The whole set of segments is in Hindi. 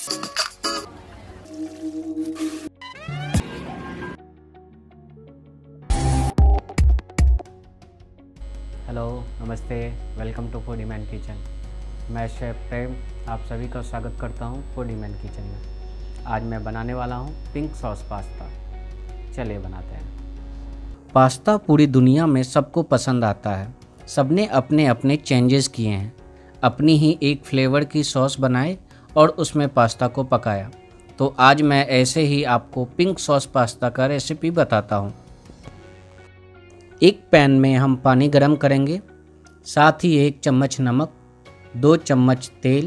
हेलो, नमस्ते, welcome to foodie man kitchen. मैं शेफ प्रेम आप सभी का स्वागत करता हूं फूडी मैन किचन में। आज मैं बनाने वाला हूं पिंक सॉस पास्ता। चलिए बनाते हैं। पास्ता पूरी दुनिया में सबको पसंद आता है। सबने अपने अपने चेंजेस किए हैं, अपनी ही एक फ्लेवर की सॉस बनाए और उसमें पास्ता को पकाया। तो आज मैं ऐसे ही आपको पिंक सॉस पास्ता का रेसिपी बताता हूँ। एक पैन में हम पानी गरम करेंगे, साथ ही 1 चम्मच नमक, 2 चम्मच तेल,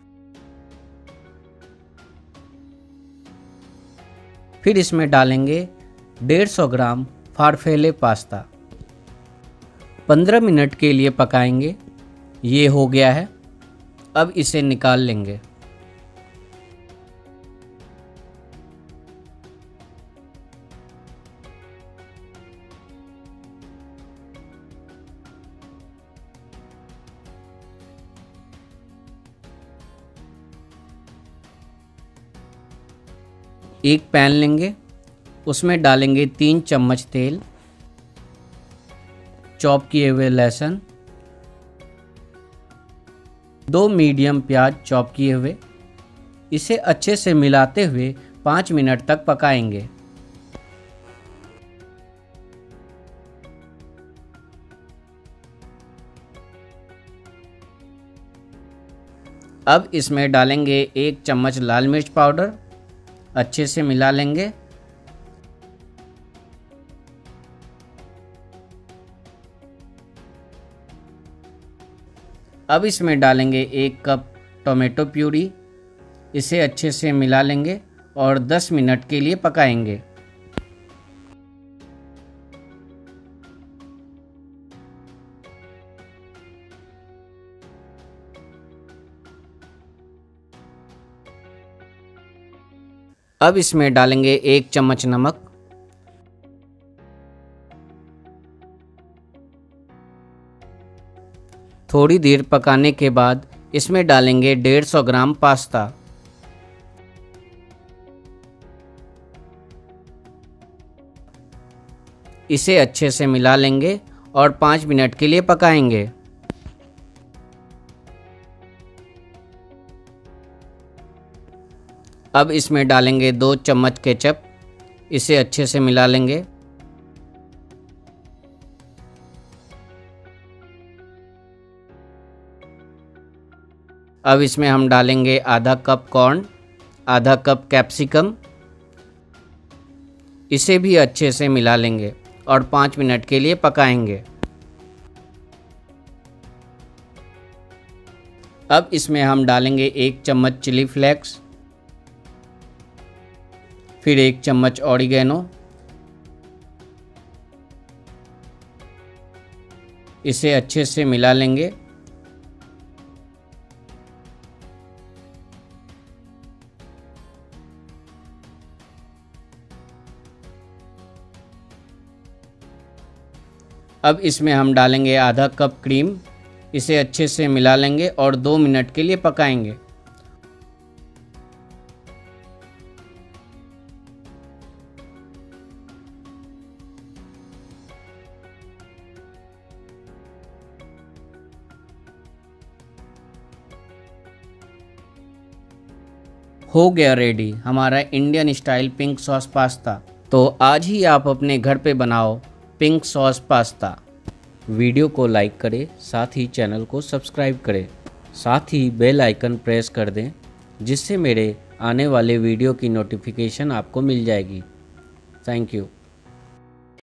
फिर इसमें डालेंगे 150 ग्राम फारफेले पास्ता। 15 मिनट के लिए पकाएंगे। ये हो गया है, अब इसे निकाल लेंगे। एक पैन लेंगे, उसमें डालेंगे 3 चम्मच तेल, चॉप किए हुए लहसुन, 2 मीडियम प्याज चॉप किए हुए। इसे अच्छे से मिलाते हुए 5 मिनट तक पकाएंगे। अब इसमें डालेंगे 1 चम्मच लाल मिर्च पाउडर, अच्छे से मिला लेंगे। अब इसमें डालेंगे 1 कप टोमेटो प्यूरी, इसे अच्छे से मिला लेंगे और 10 मिनट के लिए पकाएंगे। अब इसमें डालेंगे 1 चम्मच नमक, थोड़ी देर पकाने के बाद इसमें डालेंगे 150 ग्राम पास्ता। इसे अच्छे से मिला लेंगे और 5 मिनट के लिए पकाएंगे। अब इसमें डालेंगे 2 चम्मच केचप, इसे अच्छे से मिला लेंगे। अब इसमें हम डालेंगे आधा कप कॉर्न, आधा कप कैप्सिकम, इसे भी अच्छे से मिला लेंगे और 5 मिनट के लिए पकाएंगे। अब इसमें हम डालेंगे 1 चम्मच चिली फ्लेक्स, फिर 1 चम्मच ऑरिगेनो, इसे अच्छे से मिला लेंगे। अब इसमें हम डालेंगे आधा कप क्रीम, इसे अच्छे से मिला लेंगे और 2 मिनट के लिए पकाएंगे। हो गया रेडी हमारा Indian style pink sauce pasta. तो आज ही आप अपने घर पे बनाओ पिंक सॉस पास्ता। वीडियो को लाइक करें, साथ ही चैनल को सब्सक्राइब करें, साथ ही बेल आइकन प्रेस कर दें, जिससे मेरे आने वाले वीडियो की नोटिफिकेशन आपको मिल जाएगी। Thank you.